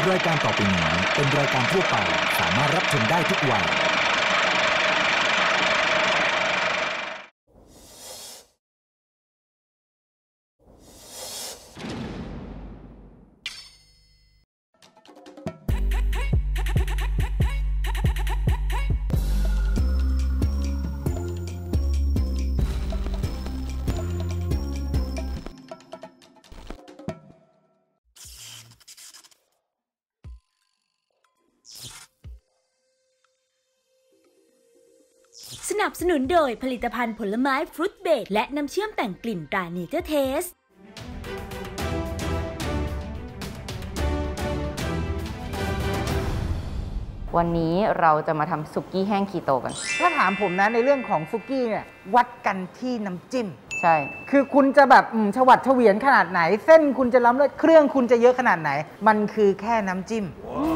รายการต่อไปนี้เป็นรายการทั่วไปสามารถรับชมได้ทุกวัยสนับสนุนโดยผลิตภัณฑ์ผลไม้ฟรุตเบรดและน้ำเชื่อมแต่งกลิ่นตราเนเจอร์เทสวันนี้เราจะมาทำสุกี้แห้งคีโตกันถ้าถามผมนะในเรื่องของสุกี้เนี่ยวัดกันที่น้ำจิ้มใช่คือคุณจะแบบฉวัดเฉวียนขนาดไหนเส้นคุณจะล้ำเลิศเครื่องคุณจะเยอะขนาดไหนมันคือแค่น้ำจิ้ม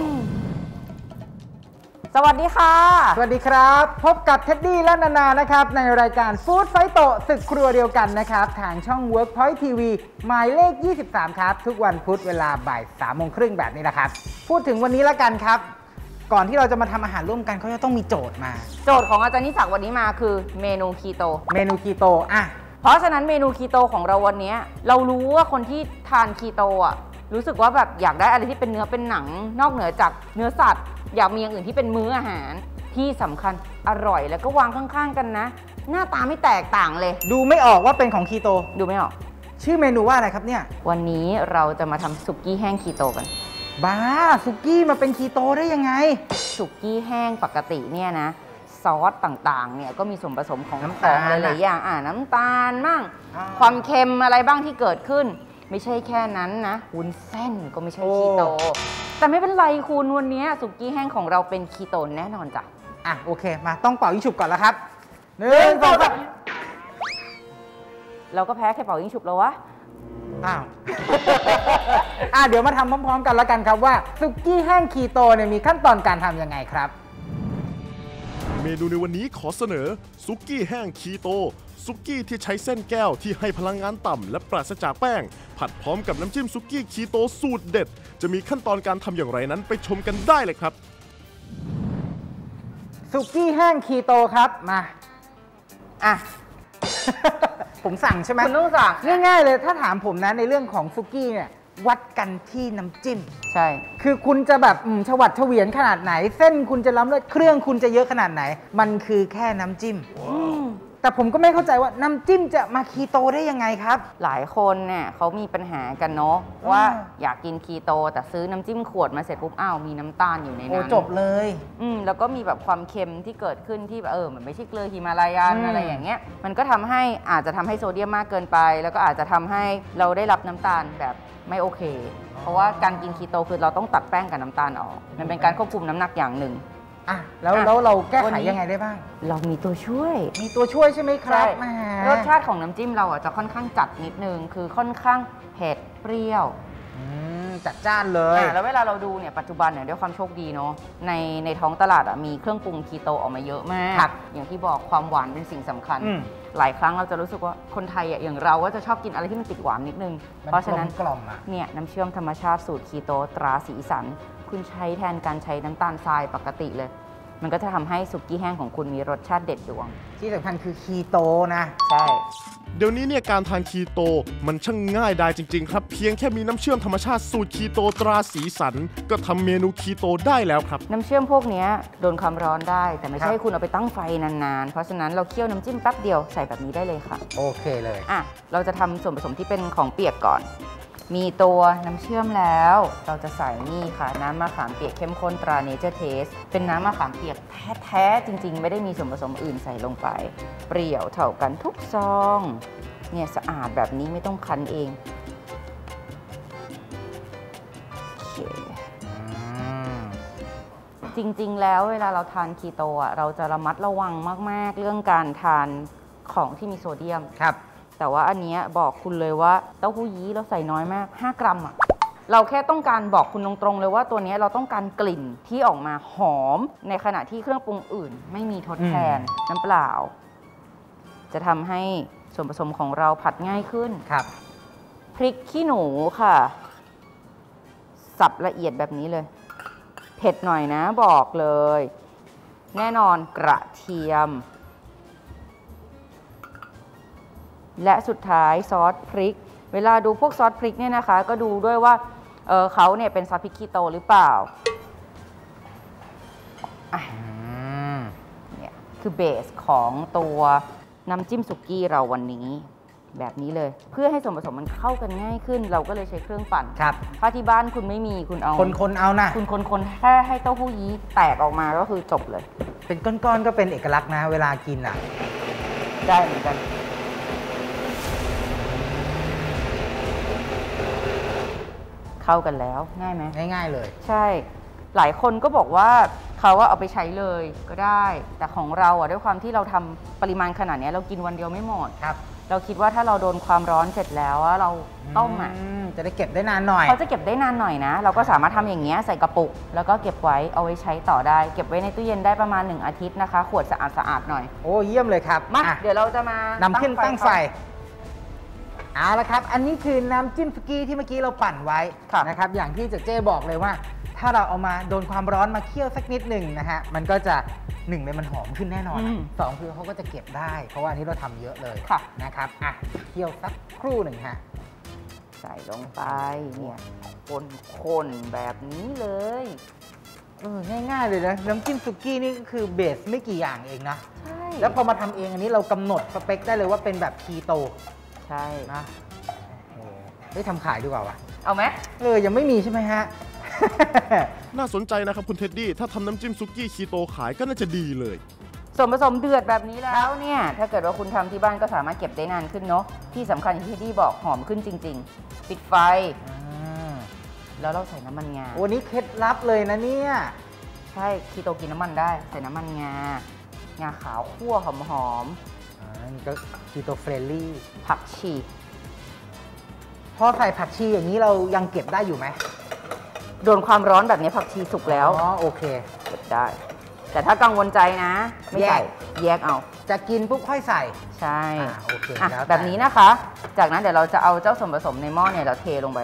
สวัสดีค่ะสวัสดีครับพบกับเท็ดดี้และนานานะครับในรายการฟู้ดไฟโตศึกครัวเดียวกันนะครับทางช่อง Workpoint TV หมายเลข 23 ครับทุกวันพุธเวลาบ่าย 3:30 แบบนี้แหละครับพูดถึงวันนี้ละกันครับก่อนที่เราจะมาทำอาหารร่วมกันเขาจะต้องมีโจทย์มาโจทย์ของอาจารย์นิสักวันนี้มาคือเมนูคีโตเพราะฉะนั้นเมนูคีโตของเราวันนี้เรารู้ว่าคนที่ทานคีโตอ่ะรู้สึกว่าแบบอยากได้อะไรที่เป็นเนื้อเป็นหนังนอกเหนือจากเนื้อสัตว์อยากมีอย่างอื่นที่เป็นมื้ออาหารที่สำคัญอร่อยแล้วก็วางข้างๆกันนะหน้าตาไม่แตกต่างเลยดูไม่ออกว่าเป็นของคีโตดูไม่ออกชื่อเมนูว่าอะไรครับเนี่ยวันนี้เราจะมาทำสุกี้แห้งคีโตกันบ้าสุกี้มาเป็นคีโตได้ยังไงสุกี้แห้งปกติเนี่ยนะซอสต่างๆเนี่ยก็มีส่วนผสมของน้ำตาลหลายๆอย่างน้ำตาลบ้างความเค็มอะไรบ้างที่เกิดขึ้นไม่ใช่แค่นั้นนะวุ้นเส้นก็ไม่ใช่คีโตแต่ไม่เป็นไรคุณวันนี้สุกี้แห้งของเราเป็นคีโตแน่นอนจ้ะโอเคมาต้องเป่ายิงฉุบก่อนแล้วครับ1 2 3 เราก็แพ้แค่เป่ายิงฉุบแล้ววะเดี๋ยวมาทำพร้อมๆกันแล้วกันครับว่าสุกี้แห้งคีโตเนี่ยมีขั้นตอนการทำยังไงครับเมนูในวันนี้ขอเสนอสุกี้แห้งคีโตสุกี้ที่ใช้เส้นแก้วที่ให้พลังงานต่ำและปราศจากแป้งผัดพร้อมกับน้ำจิ้มสุกี้คีโตสูตรเด็ดจะมีขั้นตอนการทำอย่างไรนั้นไปชมกันได้เลยครับสุกี้แห้งคีโตครับมาผมสั่งใช่ไหมคุณต้องสั่งง่ายๆเลยถ้าถามผมนะในเรื่องของสุกี้เนี่ยวัดกันที่น้ำจิ้มใช่คือคุณจะแบบฉวัดเฉวียนขนาดไหนเส้นคุณจะล้ำเลิศเครื่องคุณจะเยอะขนาดไหนมันคือแค่น้ำจิ้มแต่ผมก็ไม่เข้าใจว่าน้ำจิ้มจะมาคีโตได้ยังไงครับหลายคนเนี่ยเขามีปัญหากันเนาะว่าอยากกินคีโตแต่ซื้อน้ำจิ้มขวดมาเสร็จปุ๊บมีน้ำตาลอยู่ในนั้นจบเลยแล้วก็มีแบบความเค็มที่เกิดขึ้นที่แบบมันไม่ใช่เกลือฮิมาลายันอะไรอย่างเงี้ยมันก็ทำให้อาจจะทำให้โซเดียมมากเกินไปแล้วก็อาจจะทำให้เราได้รับน้ำตาลแบบไม่โอเคเพราะว่าการกินคีโตคือเราต้องตัดแป้งกับน้ำตาลออกมันเป็นการควบคุมน้ำหนักอย่างหนึ่งแล้วเราแก้ไขยังไงได้บ้างเรามีตัวช่วยใช่ไหมครับรสชาติของน้ำจิ้มเราจะค่อนข้างจัดนิดนึงคือค่อนข้างเผ็ดเปรี้ยวจัดจ้านเลยแล้วเวลาเราดูเนี่ยปัจจุบันเนี่ยด้วยความโชคดีเนาะในท้องตลาดมีเครื่องปรุงคีโตออกมาเยอะมากอย่างที่บอกความหวานเป็นสิ่งสำคัญหลายครั้งเราจะรู้สึกว่าคนไทยอย่างเราก็จะชอบกินอะไรที่มันติดหวานนิดนึงเพราะฉะนั้นเนี่ยน้ำเชื่อมธรรมชาติสูตรคีโตตราสีสันคุณใช้แทนการใช้น้ำตาลทรายปกติเลยมันก็จะทำให้สุกี้แห้งของคุณมีรสชาติเด็ดดวงที่สำคัญคือคีโตนะใช่เดี๋ยวนี้เนี่ยการทานคีโตมันช่างง่ายได้จริงๆครับเพียงแค่มีน้ำเชื่อมธรรมชาติสูตรคีโตตราสีสันก็ทำเมนูคีโตได้แล้วครับน้ำเชื่อมพวกนี้โดนความร้อนได้แต่ไม่ใช่คุณเอาไปตั้งไฟนานๆเพราะฉะนั้นเราเคี่ยวน้ำจิ้มแป๊บเดียวใส่แบบนี้ได้เลยค่ะโอเคเลยเราจะทำส่วนผสมที่เป็นของเปียกก่อนมีตัวน้ำเชื่อมแล้วเราจะใส่นี่ค่ะน้ำมะขามเปียกเข้มข้นตราเนเจอร์เทสเป็นน้ำมะขามเปียกแท้ๆจริงๆไม่ได้มีส่วนผสมอื่นใส่ลงไปเปรี้ยวเท่ากันทุกซองเนี่ยสะอาดแบบนี้ไม่ต้องคั้นเองโอเคจริงๆแล้วเวลาเราทานคีโตเราจะระมัดระวังมากๆเรื่องการทานของที่มีโซเดียมครับแต่ว่าอันนี้บอกคุณเลยว่าเต้าหู้ยี้เราใส่น้อยมาก5 กรัมเราแค่ต้องการบอกคุณตรงๆเลยว่าตัวนี้เราต้องการกลิ่นที่ออกมาหอมในขณะที่เครื่องปรุงอื่นไม่มีทดแทนน้ำเปล่าจะทำให้ส่วนผสมของเราผัดง่ายขึ้นครับพริกขี้หนูค่ะสับละเอียดแบบนี้เลยเผ็ดหน่อยนะบอกเลยแน่นอนกระเทียมและสุดท้ายซอสพริกเวลาดูพวกซอสพริกเนี่ยนะคะก็ดูด้วยว่าเขาเนี่ยเป็นซอสพริกคีโตหรือเปล่าเนี่ยคือเบสของตัวน้ำจิ้มสุกี้เราวันนี้แบบนี้เลยเพื่อให้ส่วนผสมมันเข้ากันง่ายขึ้นเราก็เลยใช้เครื่องปั่นครับถ้าที่บ้านคุณไม่มีคุณเอาคนเอานะคุณคนแค่ให้เต้าหู้ยี้แตกออกมาก็คือจบเลยเป็นก้อนๆก็เป็นเอกลักษณ์นะเวลากินอ่ะได้เหมือนกันเข้ากันแล้วง่ายไหมง่ายๆเลยใช่หลายคนก็บอกว่าเขาว่าเอาไปใช้เลยก็ได้แต่ของเราอ่ะด้วยความที่เราทำปริมาณขนาดนี้เรากินวันเดียวไม่หมดครับเราคิดว่าถ้าเราโดนความร้อนเสร็จแล้วเราต้มจะได้เก็บได้นานหน่อยเขาจะเก็บได้นานหน่อยนะเราก็สามารถทำอย่างเงี้ยใส่กระปุกแล้วก็เก็บไว้เอาไว้ใช้ต่อได้เก็บไว้ในตู้เย็นได้ประมาณ1อาทิตย์นะคะขวดสะอาดหน่อยโอ้เยี่ยมเลยครับมาเดี๋ยวเราจะมานำขึ้นตั้งไฟเอาละครับอันนี้คือน้ำจิ้มสุกี้ที่เมื่อกี้เราปั่นไว้นะครับอย่างที่เจ๊บอกเลยว่าถ้าเราเอามาโดนความร้อนมาเคี่ยวสักนิดหนึ่งนะฮะมันก็จะ1เลยมันหอมขึ้นแน่นอน2คือเขาก็จะเก็บได้เพราะว่าอันนี้เราทำเยอะเลยนะครับเคี่ยวสักครู่หนึ่งฮะใส่ลงไปเนี่ยคนแบบนี้เลยง่ายๆเลยนะน้ำจิ้มสุกี้นี่ก็คือเบสไม่กี่อย่างเองนะใช่แล้วพอมาทำเองอันนี้เรากำหนดสเปคได้เลยว่าเป็นแบบคีโตใช่นะได้ทำขายดีกว่าวะเอาไหมยังไม่มีใช่ไหมฮะน่าสนใจนะครับคุณเท็ดดี้ถ้าทำน้ำจิ้มซุกี้คีโตขายก็น่าจะดีเลยส่วนผสมเดือดแบบนี้แล้วเนี่ยถ้าเกิดว่าคุณทำที่บ้านก็สามารถเก็บได้นานขึ้นเนาะที่สำคัญที่เท็ดดี้บอกหอมขึ้นจริงๆปิดไฟแล้วเราใส่น้ำมันงาวันนี้เคล็ดลับเลยนะเนี่ยใช่คีโตกินน้ำมันได้ใส่น้ำมันงาขาวคั่วหอมนี่ก็คีโตเฟรนลี่ผักชีพอใส่ผักชีอย่างนี้เรายังเก็บได้อยู่ไหมโดนความร้อนแบบนี้ผักชีสุกแล้วโอเคเก็บได้แต่ถ้ากังวลใจนะไม่ใส่แยกเอาจะกินปุ๊บค่อยใส่ใช่โอเคแบบนี้นะคะจากนั้นเดี๋ยวเราจะเอาเจ้าส่วนผสมในหม้อเนี่ยเราเทลงไป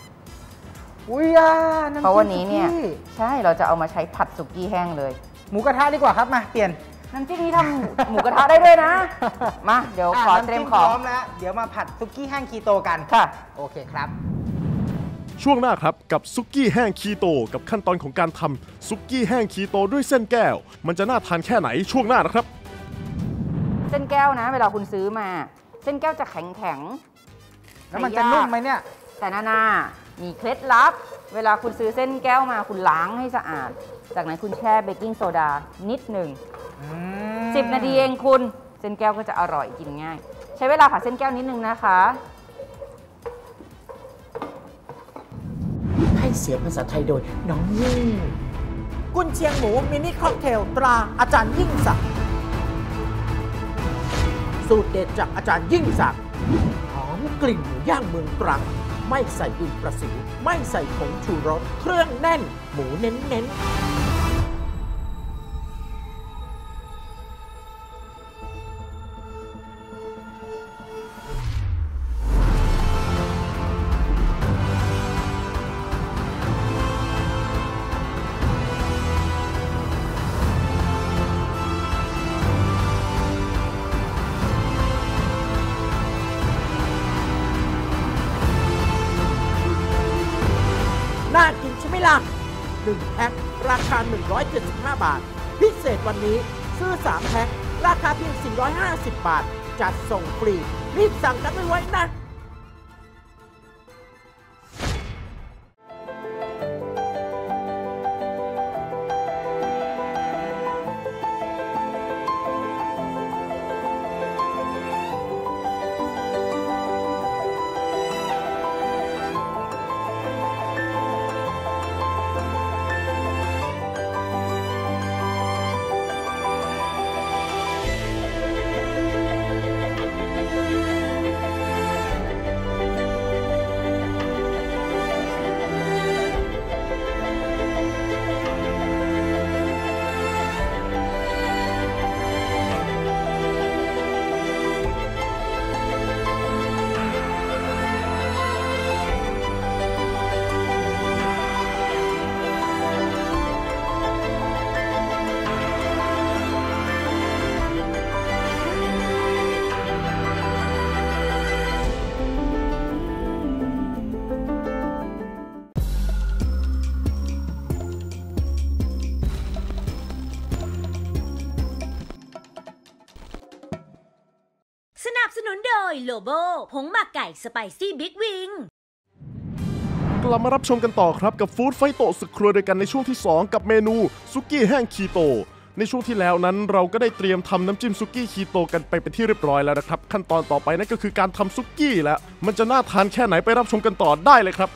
เพราะวันนี้เนี่ยใช่เราจะเอามาใช้ผัดสุกี้แห้งเลยหมูกระทะดีกว่าครับมาเปลี่ยนน้ำจิ้มนี้ทำหมูกระทะได้ด้วยนะมาเดี๋ยวขอเตรียมของพร้อมแล้วเดี๋ยวมาผัดสุกี้แห้งคีโตกันค่ะโอเคครับช่วงหน้าครับกับซุกี้แห้งคีโตกับขั้นตอนของการทำซุกี้แห้งคีโตด้วยเส้นแก้วมันจะน่าทานแค่ไหนช่วงหน้านะครับเส้นแก้วนะเวลาคุณซื้อมาเส้นแก้วจะแข็งแล้วมันจะนุ่มไหมเนี่ยแต่นามีเคล็ดลับเวลาคุณซื้อเส้นแก้วมาคุณล้างให้สะอาดจากนั้นคุณแช่เบกกิ้งโซดานิดหนึ่ง10 นาทีเองคุณเส้นแก้วก็จะอร่อยกินง่ายใช้เวลาผัดเส้นแก้วนิดนึงนะคะให้เสียงภาษาไทยโดยน้องยิ่งกุนเชียงหมูมินิค็อกเทลตราอาจารย์ยิ่งศักดิ์สูตรเด็ดจากอาจารย์ยิ่งศักดิ์หอมกลิ่นหมูย่างเมืองตรังไม่ใส่ดินประสิวไม่ใส่ผงชูรสเครื่องแน่นหมูเน้นน่ากินใช่ไหมล่ะ1แพ็คราคา175 บาทพิเศษวันนี้ซื้อ3แพ็คราคาเพียง450 บาทจัดส่งฟรีรีบสั่งกันไว้นะยโลโบผงหมักไก่สไปซี่บิ๊กวิงกลับมารับชมกันต่อครับกับฟู้ดไฟโตะศึกครัวด้วยกันในช่วงที่ 2 กับเมนูซุกี้แห้งคีโตในช่วงที่แล้วนั้นเราก็ได้เตรียมทำน้ำจิ้มซุกี้คีโตกันไปเป็นที่เรียบร้อยแล้วนะครับขั้นตอนต่อไปนั่นก็คือการทำซุกี้แล้วมันจะน่าทานแค่ไหนไปรับชมกันต่อได้เลยครับ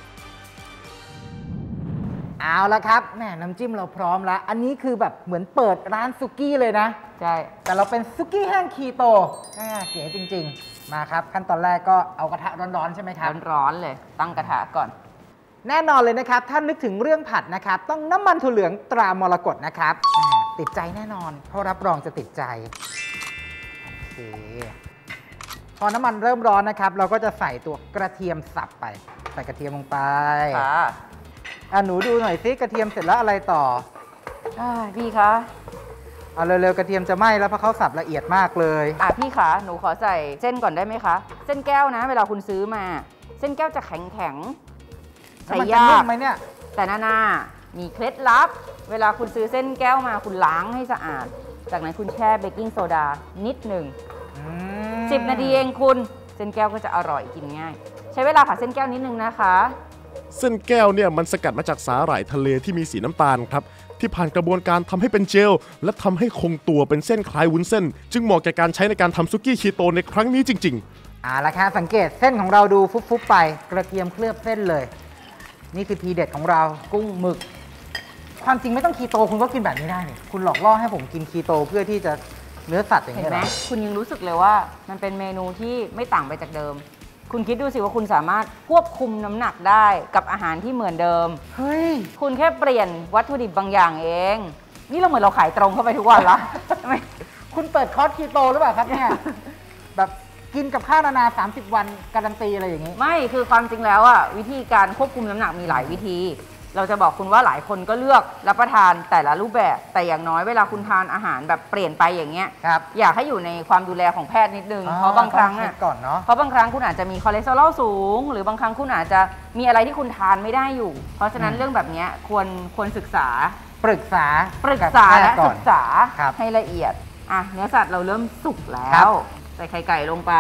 เอาละครับแหมน้ำจิ้มเราพร้อมแล้วอันนี้คือแบบเหมือนเปิดร้านซุกี้เลยนะใช่แต่เราเป็นซุกี้แห้งคีโตเก๋จริงๆมาครับขั้นตอนแรกก็เอากระทะร้อนๆใช่ไหมครับร้อนๆเลยตั้งกระทะก่อนแน่นอนเลยนะครับถ้านึกถึงเรื่องผัดนะครับต้องน้ำมันถั่วเหลืองตรามรกตนะครับติดใจแน่นอนเพราะรับรองจะติดใจโอเคพอน้ำมันเริ่มร้อนนะครับเราก็จะใส่ตัวกระเทียมสับไปใส่กระเทียมลงไปค่ะหนูดูหน่อยซิกระเทียมเสร็จแล้วอะไรต่อพี่คะเอาเร็วๆกระเทียมจะไหม้แล้วเพราะเขาสับละเอียดมากเลยพี่คะหนูขอใส่เส้นก่อนได้ไหมคะเส้นแก้วนะเวลาคุณซื้อมาเส้นแก้วจะแข็งใส่ยากไหมเนี่ยแต่นามีเคล็ดลับเวลาคุณซื้อเส้นแก้วมาคุณล้างให้สะอาดจากนั้นคุณแช่เบกกิ้งโซดานิดหนึ่ง10 นาทีเองคุณเส้นแก้วก็จะอร่อยกินง่ายใช้เวลาผัดเส้นแก้วนิดนึงนะคะเส้นแก้วเนี่ยมันสกัดมาจากสาหร่ายทะเลที่มีสีน้ำตาลครับที่ผ่านกระบวนการทำให้เป็นเจลและทำให้คงตัวเป็นเส้นคล้ายวุ้นเส้นจึงเหมาะแก่การใช้ในการทำซุกี้คีโตในครั้งนี้จริงๆละครับสังเกตเส้นของเราดูฟุบๆไปกระเทียมเคลือบเส้นเลยนี่คือทีเด็ดของเรากุ้งหมึกความจริงไม่ต้องคีโตคุณก็กินแบบนี้ได้เนี่ยคุณหลอกล่อให้ผมกินคีโตเพื่อที่จะเนื้อสัตว์อย่างนี้เห็นไหมคุณยังรู้สึกเลยว่ามันเป็นเมนูที่ไม่ต่างไปจากเดิมคุณคิดดูสิว่าคุณสามารถควบคุมน้ำหนักได้กับอาหารที่เหมือนเดิมเฮ้ยคุณแค่เปลี่ยนวัตถุดิบบางอย่างเองนี่เราเหมือนเราขายตรงเข้าไปทุกวันละคุณเปิดคอร์สคีโตหรือเปล่าครับเนี่ยแบบกินกับข้าวนานา30 วันการันตีอะไรอย่างนี้ไม่คือความจริงแล้ววิธีการควบคุมน้ำหนักมีหลายวิธีเราจะบอกคุณว่าหลายคนก็เลือกรับประทานแต่ละรูปแบบแต่อย่างน้อยเวลาคุณทานอาหารแบบเปลี่ยนไปอย่างเงี้ยอยากให้อยู่ในความดูแลของแพทย์นิดนึงเพราะบางครั้งเพราะบางครั้งคุณอาจจะมีคอเลสเตอรอลสูงหรือบางครั้งคุณอาจจะมีอะไรที่คุณทานไม่ได้อยู่เพราะฉะนั้นเรื่องแบบนี้ควรศึกษาปรึกษาและศึกษาให้ละเอียดเนื้อสัตว์เราเริ่มสุกแล้วใส่ไข่ไก่ลงไป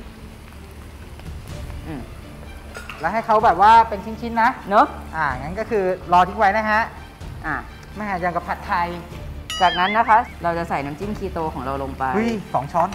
แล้วให้เขาแบบว่าเป็นชิ้นๆนะเนอะงั้นก็คือรอทิ้งไว้นะฮะแม่อย่างกับผัดไทยจากนั้นนะคะเราจะใส่น้ำจิ้มคีโตของเราลงไป 2 ช้อน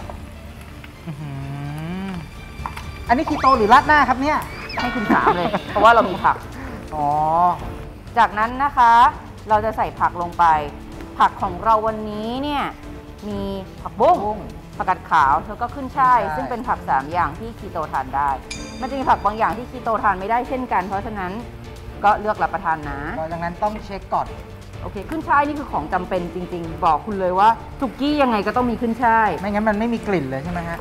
อันนี้คีโตหรือราดหน้าครับเนี่ยให้คุณถามเลยเพราะว่าเรามีผักจากนั้นนะคะเราจะใส่ผักลงไปผักของเราวันนี้เนี่ยมีผักบุ้งผักกาดขาวแล้วก็ขึ้นช่ายซึ่งเป็นผัก3 อย่างที่คีโตทานได้มันจะมีผักบางอย่างที่คีโตทานไม่ได้เช่นกันเพราะฉะนั้นก็เลือกรับประทานนะดังนั้นต้องเช็คก่อนโอเคขึ้นช่ายนี่คือของจำเป็นจริงๆบอกคุณเลยว่าสุกี้ยังไงก็ต้องมีขึ้นช่ายไม่งั้นมันไม่มีกลิ่นเลยใช่ไหมฮะ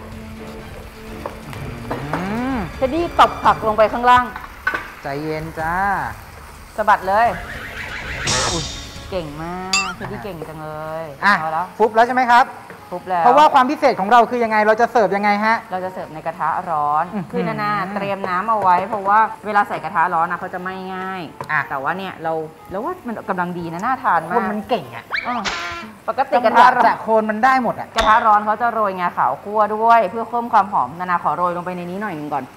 เท็ดดี้ตบผักลงไปข้างล่างใจเย็นจ้าสะบัดเลยเก่งมากเท็ดดี้เก่งจังเลยเอาแล้วฟุบแล้วใช่ไหมครับเพราะว่าความพิเศษของเราคือยังไงเราจะเสิร์ฟยังไงฮะเราจะเสิร์ฟในกระทะร้อนคือนาเตรียมน้ำเอาไว้เพราะว่าเวลาใส่กระทะร้อนเขาจะไม่ง่ายแต่ว่าเนี่ยแล้วว่ามันกำลังดีนะน่าทานมากคนมันเก่งปกติกระทะแต่โคนมันได้หมดกระทะร้อนเขาจะโรยงาขาวคั่วด้วยเพื่อเพิ่มความหอมนาขอโรยลงไปในนี้หน่อยนึงก่อน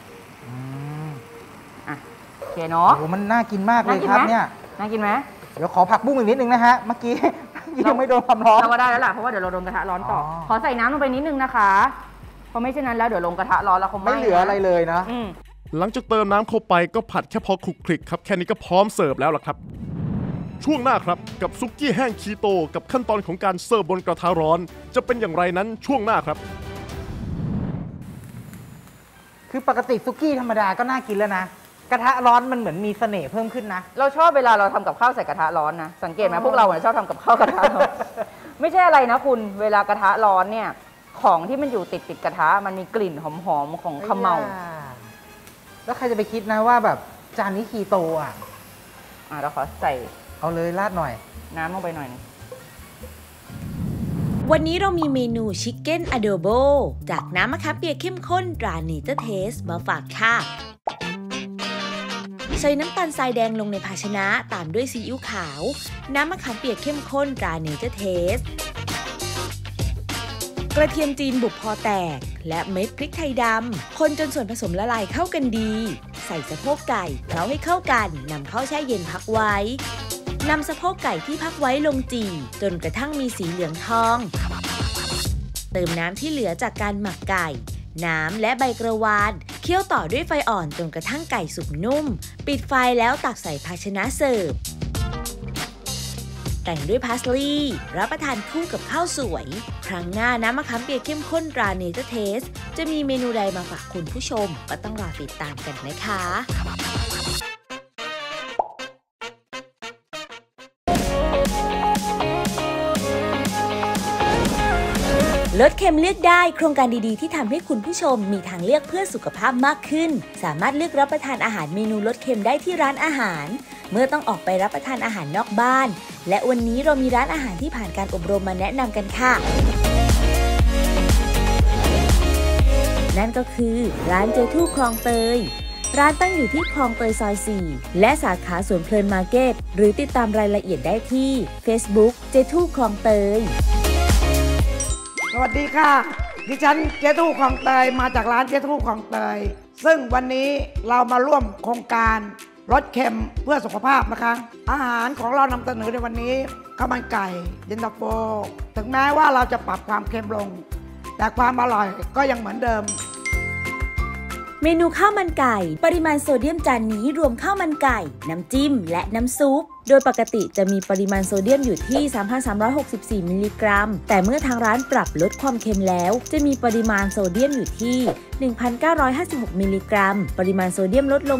โอเคเนาะโอ้มันน่ากินมากเลยครับเนี่ยน่ากินไหมเดี๋ยวขอผักบุ้งอีกนิดนึงนะฮะเมื่อกี้ยังไม่โดนความร้อนเราก็ได้แล้วล่ะเพราะว่าเดี๋ยวเราโดนกระทะร้อนต่อขอใส่น้ำลงไปนิดนึงนะคะเพราะไม่เช่นนั้นแล้วเดี๋ยวลงกระทะร้อนแล้วคงไม่เหลืออะไรเลยนะหลังจากเติมน้ำเข้าไปก็ผัดแค่พอคลุกคลิกครับแค่นี้ก็พร้อมเสิร์ฟแล้วล่ะครับช่วงหน้าครับกับซุกี้แห้งคีโตกับขั้นตอนของการเสิร์ฟบนกระทะร้อนจะเป็นอย่างไรนั้นช่วงหน้าครับคือปกติซุกี้ธรรมดาก็น่ากินแล้วนะกระทะร้อนมันเหมือนมีเสน่ห์เพิ่มขึ้นนะเราชอบเวลาเราทำกับข้าวใส่กระทะร้อนนะสังเกตไหมพวกเราชอบทำกับข้าวกระทะร้อนไม่ใช่อะไรนะคุณเวลากระทะร้อนเนี่ยของที่มันอยู่ติดกระทะมันมีกลิ่นหอมๆของขมเหลาแล้วใครจะไปคิดนะว่าแบบจานนี้คีโตเราขอใส่เอาเลยราดหน่อยน้ำลงไปหน่อยนึงวันนี้เรามีเมนูชิคเก้นอะโดโบจากน้ำมะขามเปียกเข้มข้นตราเนเจอร์เทสมาฝากค่ะใส่น้ำตาลทรายแดงลงในภาชนะตามด้วยซีอิ๊วขาวน้ำมะขามเปียกเข้มข้นตราเนเจอร์เทสกระเทียมจีนบุบพอแตกและเม็ดพริกไทยดำคนจนส่วนผสมละลายเข้ากันดีใส่สะโพกไก่เคล้าให้เข้ากันนำเข้าแช่เย็นพักไว้นำสะโพกไก่ที่พักไว้ลงจี่จนกระทั่งมีสีเหลืองทองเติมน้ำที่เหลือจากการหมักไก่น้ำและใบกระวานเคี่ยวต่อด้วยไฟอ่อนจนกระทั่งไก่สุกนุ่มปิดไฟแล้วตักใส่ภาชนะเสิร์ฟแต่งด้วยพาสลีย์รับประทานคู่กับข้าวสวยครั้งหน้าน้ำมะขามเปียกเข้มข้นตราเนเจอร์เทสจะมีเมนูใดมาฝากคุณผู้ชมก็ต้องรอติดตามกันนะคะลดเค็มเลือกได้โครงการดีๆที่ทำให้คุณผู้ชมมีทางเลือกเพื่อสุขภาพมากขึ้นสามารถเลือกรับประทานอาหารเมนูลดเค็มได้ที่ร้านอาหารเมื่อต้องออกไปรับประทานอาหารนอกบ้านและวันนี้เรามีร้านอาหารที่ผ่านการอบรมมาแนะนำกันค่ะนั่นก็คือร้านเจทู่คลองเตยร้านตั้งอยู่ที่คลองเตยซอย 4 และสาขาสวนเพลินมาร์เก็ตหรือติดตามรายละเอียดได้ที่ Facebook เจทู่คลองเตยสวัสดีค่ะดิฉันเจ๊ทู่คลองเตยมาจากร้านเจ๊ทู่คลองเตยซึ่งวันนี้เรามาร่วมโครงการลดเค็มเพื่อสุขภาพนะคะอาหารของเรานำเสนอในวันนี้ข้าวมันไก่เย็นตาโฟถึงแม้ว่าเราจะปรับความเค็มลงแต่ความอร่อยก็ยังเหมือนเดิมเมนูข้าวมันไก่ปริมาณโซเดียมจานนี้รวมข้าวมันไก่น้ำจิ้มและน้ำซุปโดยปกติจะมีปริมาณโซเดียมอยู่ที่ 3,364 มิลลิกรัมแต่เมื่อทางร้านปรับลดความเค็มแล้วจะมีปริมาณโซเดียมอยู่ที่ 1,956 มิลลิกรัมปริมาณโซเดียมลดลง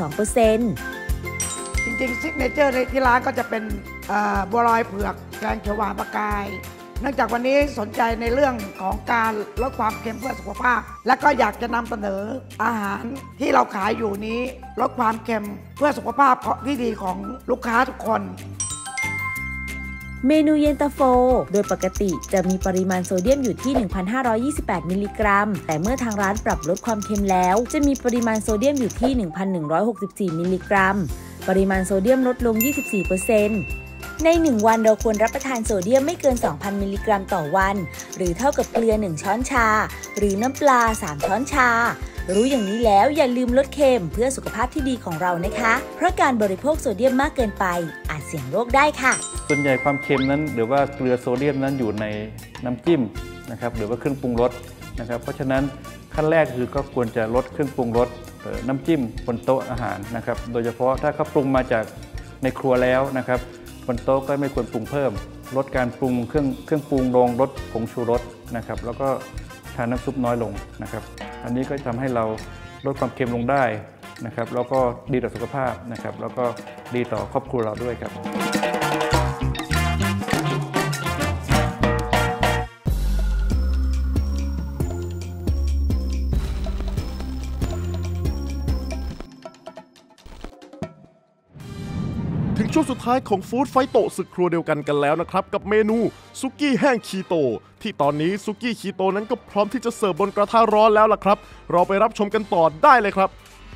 42% จริงๆซิกเนเจอร์ในที่ร้านก็จะเป็นบัวลอยเผือกแกงเขียวหวานปลากายเนื่องจากวันนี้สนใจในเรื่องของการลดความเค็มเพื่อสุขภาพและก็อยากจะนำเสนออาหารที่เราขายอยู่นี้ลดความเค็มเพื่อสุขภาพที่ดีของลูกค้าทุกคนเมนูเย็นตาโฟโดยปกติจะมีปริมาณโซเดียมอยู่ที่ 1,528 มิลลิกรัมแต่เมื่อทางร้านปรับลดความเค็มแล้วจะมีปริมาณโซเดียมอยู่ที่ 1,164 มิลลิกรัมปริมาณโซเดียมลดลง 24%ใน1วันเราควรรับประทานโซเดียมไม่เกิน 2,000 มิลลิกรัมต่อวันหรือเท่ากับเกลือ1ช้อนชาหรือน้ำปลา3ช้อนชารู้อย่างนี้แล้วอย่าลืมลดเค็มเพื่อสุขภาพที่ดีของเรานะคะเพราะการบริโภคโซเดียมมากเกินไปอาจเสี่ยงโรคได้ค่ะส่วนใหญ่ความเค็มนั้นหรือว่าเกลือโซเดียมนั้นอยู่ในน้ำจิ้มนะครับหรือว่าเครื่องปรุงรสนะครับเพราะฉะนั้นขั้นแรกคือก็ควรจะลดเครื่องปรุงรสน้ำจิ้มบนโต๊ะอาหารนะครับโดยเฉพาะถ้าเขาปรุงมาจากในครัวแล้วนะครับบนโต๊ะก็ไม่ควรปรุงเพิ่มลดการปรุงเครื่องปรุงลงลดผงชูรสนะครับแล้วก็ทานน้ำซุปน้อยลงนะครับอันนี้ก็ทำให้เราลดความเค็มลงได้นะครับแล้วก็ดีต่อสุขภาพนะครับแล้วก็ดีต่อครอบครัวเราด้วยครับถึงช่วงสุดท้ายของฟู้ดไฟโตศึกครัวเดียวกันแล้วนะครับกับเมนูซุกี้แห้งคีโตที่ตอนนี้ซุกี้คีโตนั้นก็พร้อมที่จะเสิร์ฟบนกระทะร้อนแล้วล่ะครับเราไปรับชมกันต่อได้เลยครับ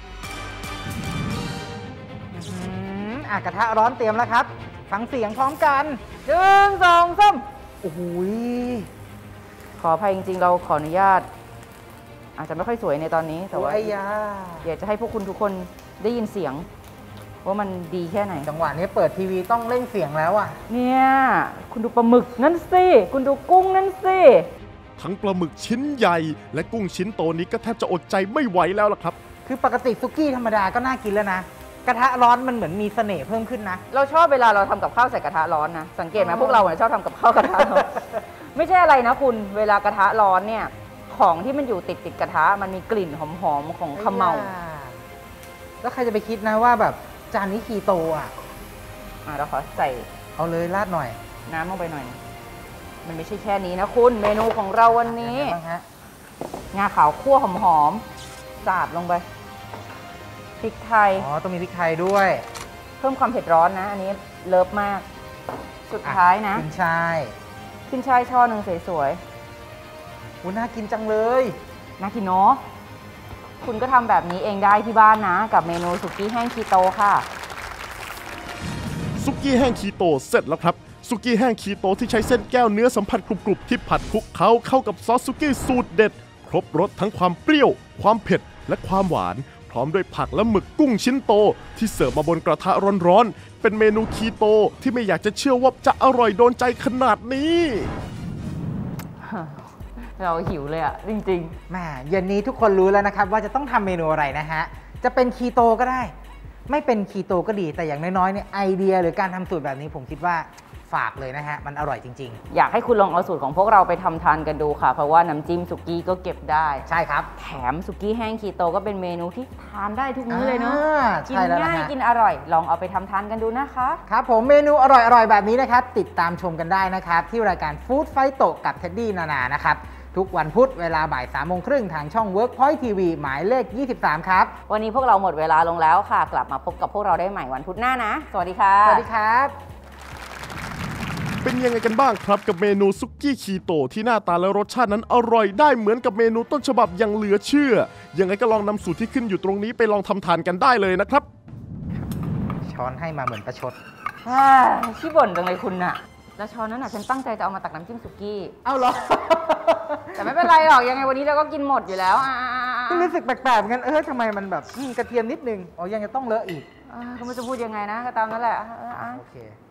กระทะร้อนเตรียมแล้วครับฟังเสียงพร้อมกัน1 2 3โอ้โหขออภัยจริงๆเราขออนุญาตอาจจะไม่ค่อยสวยในตอนนี้แต่ว่าอยากจะให้พวกคุณทุกคนได้ยินเสียงว่ามันดีแค่ไหนจังหวะนี้เปิดทีวีต้องเร่งเสียงแล้วอ่ะเนี่ยคุณดูปลาหมึกนั่นสิคุณดูกุ้งนั่นสิทั้งปลาหมึกชิ้นใหญ่และกุ้งชิ้นโตนี้ก็แทบจะอดใจไม่ไหวแล้วล่ะครับคือปกติซุกี้ธรรมดาก็น่ากินแล้วนะกระทะร้อนมันเหมือนมีเสน่ห์เพิ่มขึ้นนะเราชอบเวลาเราทำกับข้าวใส่กระทะร้อนนะสังเกตไหมพวกเราชอบทำกับข้าวกระทะร้อน ไม่ใช่อะไรนะคุณเวลากระทะร้อนเนี่ยของที่มันอยู่ติดกระทะมันมีกลิ่นหอมๆของขมเหลาแล้วใครจะไปคิดนะว่าแบบจานนี้คีโตเราขอใส่เอาเลยราดหน่อยน้ำลงไปหน่อยมันไม่ใช่แค่นี้นะคุณเมนูของเราวันนี้งาขาวคั่วหอมๆสาดลงไปพริกไทยต้องมีพริกไทยด้วยเพิ่มความเผ็ดร้อนนะอันนี้เลิฟมากสุดท้ายนะขึ้นช่ายช่อหนึ่งสวยๆน่ากินจังเลยน่ากินเนาะคุณก็ทำแบบนี้เองได้ที่บ้านนะกับเมนูสุกี้แห้งคีโตค่ะสุกี้แห้งคีโตเสร็จแล้วครับสุกี้แห้งคีโตที่ใช้เส้นแก้วเนื้อสัมผัสกรุบๆที่ผัดคลุกเข้ากับซอสสุกี้สูตรเด็ดครบรสทั้งความเปรี้ยวความเผ็ดและความหวานพร้อมด้วยผักและหมึกกุ้งชิ้นโตที่เสิร์ฟมาบนกระทะร้อนๆเป็นเมนูคีโตที่ไม่อยากจะเชื่อว่าจะอร่อยโดนใจขนาดนี้เราหิวเลยอ่ะจริงๆแหมเย็นนี้ทุกคนรู้แล้วนะครับว่าจะต้องทำเมนูอะไรนะฮะจะเป็นคีโตก็ได้ไม่เป็นคีโตก็ดีแต่อย่างน้อยๆเนี่ยไอเดียหรือการทำสูตรแบบนี้ผมคิดว่าฝากเลยนะฮะมันอร่อยจริงๆอยากให้คุณลองเอาสูตรของพวกเราไปทำทานกันดูค่ะเพราะว่าน้ำจิ้มสุกี้ก็เก็บได้ใช่ครับแถมสุกี้แห้งคีโตก็เป็นเมนูที่ทานได้ทุกมื้อเลยเนาะกินง่ายกินอร่อยลองเอาไปทำทานกันดูนะคะครับผมเมนูอร่อยๆแบบนี้นะครับติดตามชมกันได้นะครับที่รายการฟู้ดไฟโตกับเท็ดดี้นานานะครับทุกวันพุธเวลาบ่าย 3:30 ทางช่อง Workpoint TV หมายเลข 23 ครับวันนี้พวกเราหมดเวลาลงแล้วค่ะกลับมาพบกับพวกเราได้ใหม่วันพุธหน้านะสวัสดีค่ะสวัสดีครับเป็นยังไงกันบ้างครับกับเมนูซุกี้คีโตที่หน้าตาและรสชาตินั้นอร่อยได้เหมือนกับเมนูต้นฉบับอย่างเหลือเชื่อยังไงก็ลองนำสูตรที่ขึ้นอยู่ตรงนี้ไปลองทำทานกันได้เลยนะครับช้อนให้มาเหมือนประชดขี้บ่นจังเลยคุณน่ะแล้วช้อนนั้นน่ะฉันตั้งใจจะเอามาตักน้ำจิ้มสุกี้เอาเหรอแต่ไม่เป็นไรหรอกยังไงวันนี้เราก็กินหมดอยู่แล้วก็รู้สึกแปลกๆงั้นทำไมมันแบบกระเทียมนิดนึงยังจะต้องเลอะอีกก็ไม่รู้จะพูดยังไงนะก็ตามนั่นแหละโอเค